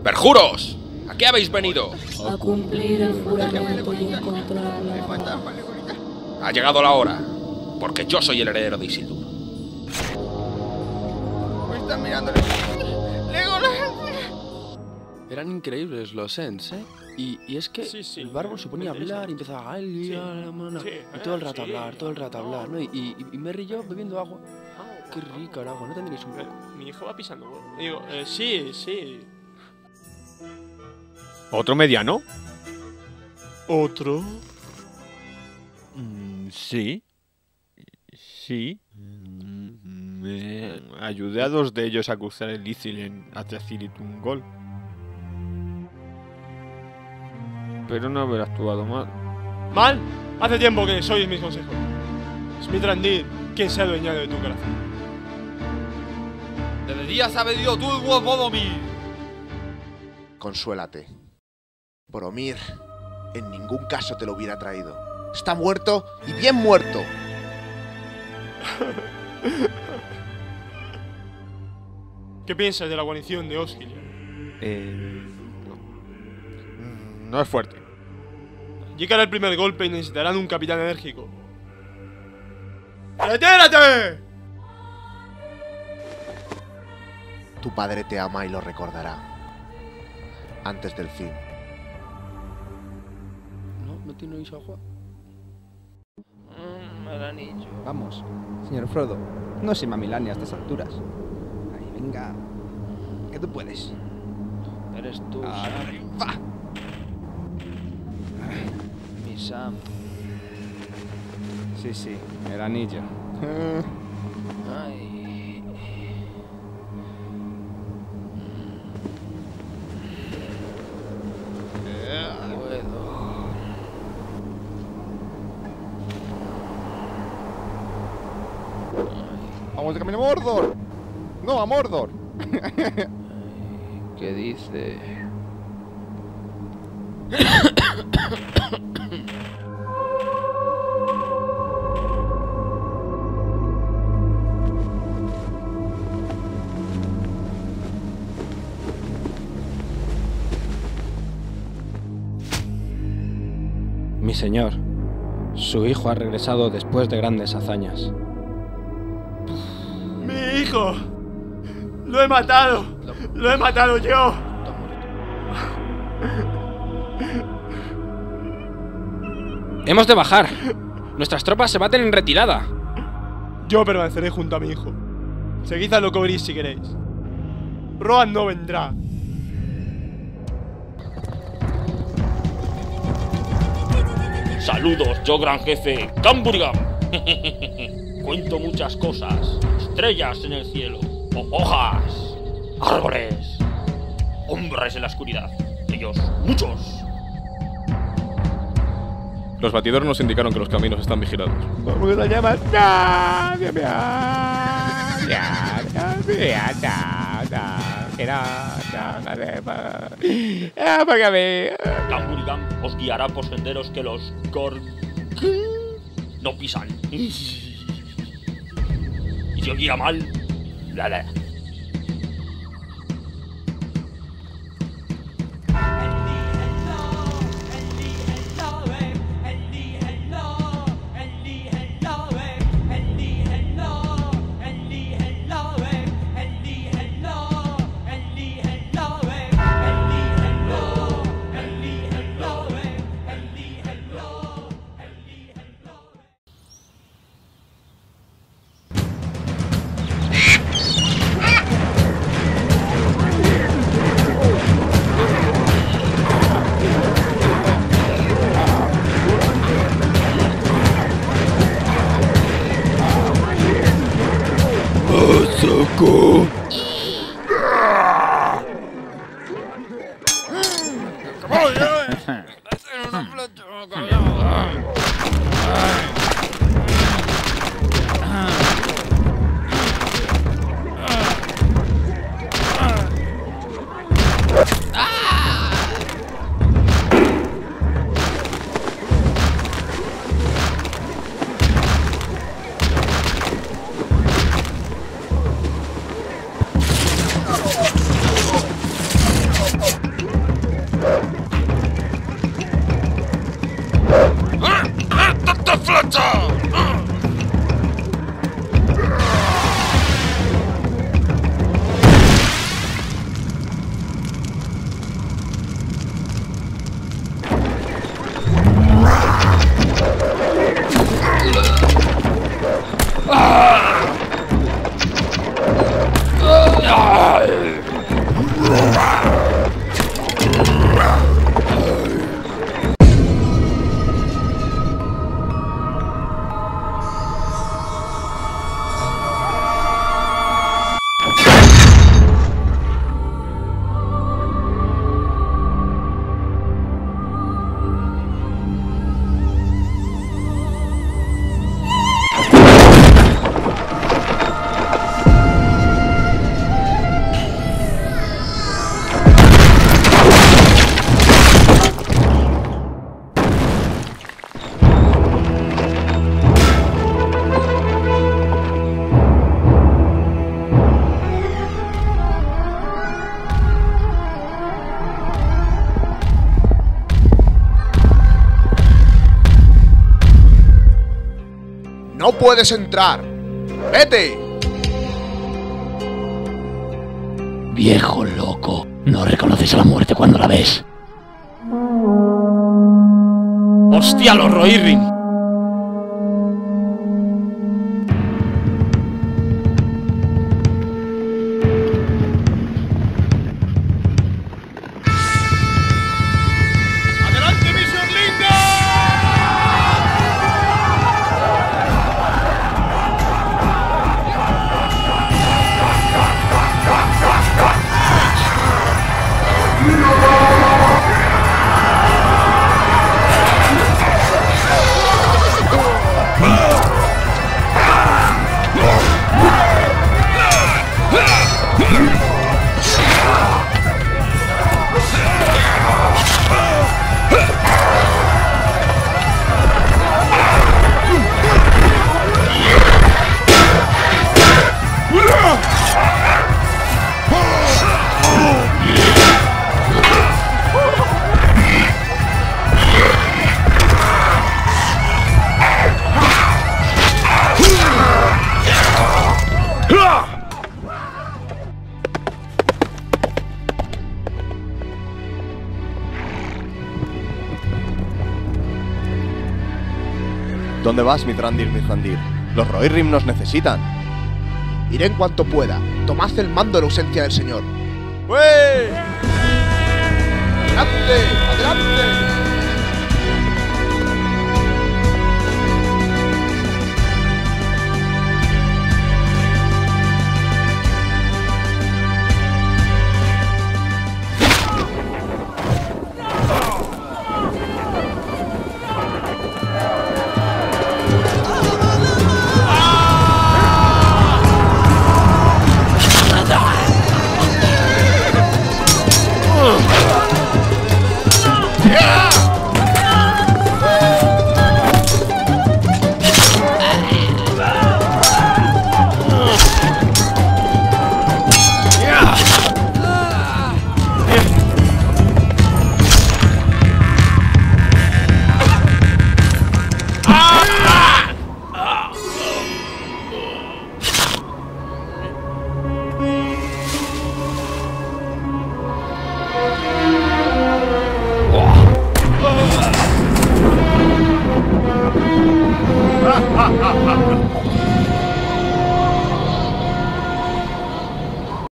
¡Perjuros! ¿A qué habéis venido? A cumplir el juramento y encontrar la paz. Ha llegado la hora, porque yo soy el heredero de Isildur. Me están mirando. Eran increíbles los Ents, ¿eh? Y es que el bárbaro se ponía a hablar y empezaba a y todo el rato a hablar, todo el rato a hablar, ¿no? Y Merry y yo bebiendo agua. Qué rica el agua, ¿no tendréis un poco? Mi hijo va pisando huevo. Digo, sí. ¿Otro mediano? ¿Otro? Sí. Ayudé a 2 de ellos a cruzar el Ithilien hacia Ciritungol. Pero no haber actuado mal. ¿Mal? Hace tiempo que sois mis consejos. Smithrandir, quien se ha adueñado de tu corazón. Deberías haber ido tú, Boromir. Consuélate. Boromir en ningún caso te lo hubiera traído. Está muerto y bien muerto. ¿Qué piensas de la guarnición de Osgiliath? No es fuerte. Llegará el primer golpe y necesitarán un capitán enérgico. ¡Retírate! Tu padre te ama y lo recordará. Antes del fin. ¿No tenéis agua? El anillo. Vamos, señor Frodo. No se mamilane a estas alturas. Ahí, venga. Que tú puedes. Eres tú, Sam. ¡Arriba! Mi Sam. Sí, el anillo. Ay. ¡Vamos de camino a Mordor! ¡No, a Mordor! ¿Qué dice? Mi señor, su hijo ha regresado después de grandes hazañas. ¡Mi hijo! ¡Lo he matado! ¡Lo he matado yo! ¡Hemos de bajar! ¡Nuestras tropas se baten en retirada! Yo permaneceré junto a mi hijo. Seguid a Locoris si queréis. Rohan no vendrá. Saludos, yo gran jefe Camburiam. Cuento muchas cosas. Estrellas en el cielo, hojas, árboles, hombres en la oscuridad. Ellos, muchos. Los batidores nos indicaron que los caminos están vigilados. ¿Cómo que te llamas? Camburiam os guiará por senderos que los no pisan. Y si os guía mal, nada. No puedes entrar. ¡Vete! Viejo loco, no reconoces a la muerte cuando la ves. ¡Hostia, los Rohirrim! ¿Dónde vas, Mithrandir, Mithrandir? Los Rohirrim nos necesitan. Iré en cuanto pueda. Tomad el mando en ausencia del señor. ¡Wey! ¡Adelante! ¡Adelante!